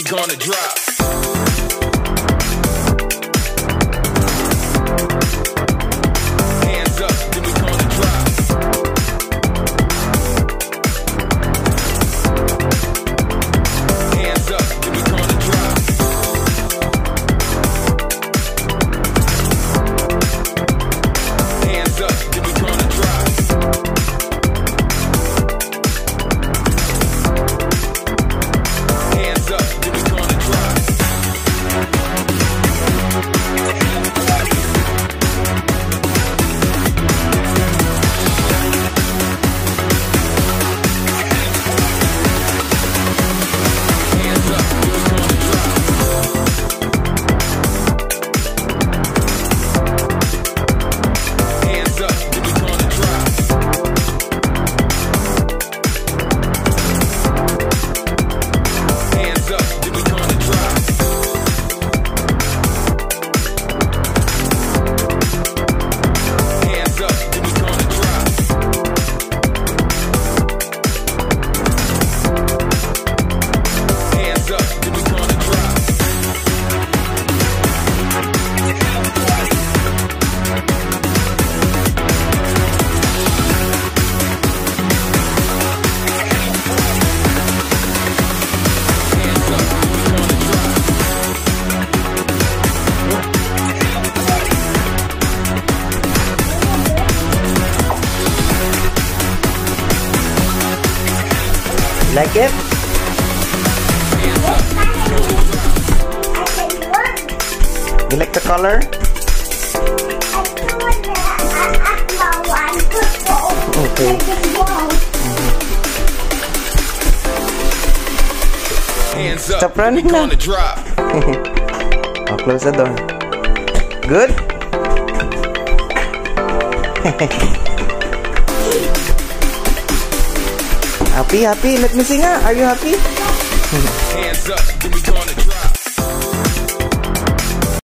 gonna drop? Hands up, then we gonna drop. Hands up, then we gonna drop. Hands up, then we gonna drop. Hands up, then we gonna drop. Hands up, then we gonna drop. Hands up, then we gonna drop. Hands up, then we gonna drop. Hands up, then we gonna drop. Hands up, then we gonna drop. Hands up, then we gonna drop. Like it? Hands up, You like the color? Okay. hands up, Stop then we running now. gonna drop. Oh, close the door. Good? Happy? Let me sing. Are you happy? Hands up, then we gonna drop.